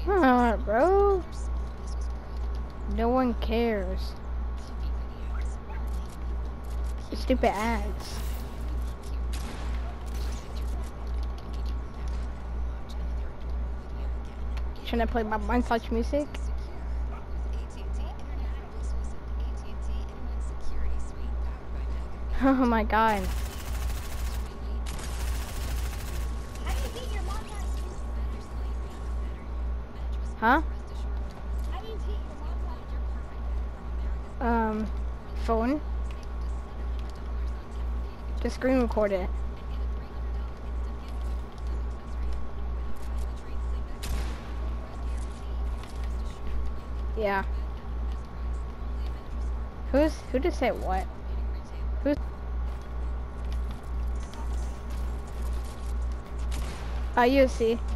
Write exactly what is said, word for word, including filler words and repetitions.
Huh, bro? No one cares. Stupid ads. Shouldn't I play my Minecraft music? Oh my god. Huh? Um, phone? Just screen record it. Yeah. Who's, who just said what? Who's? Uh, U F C.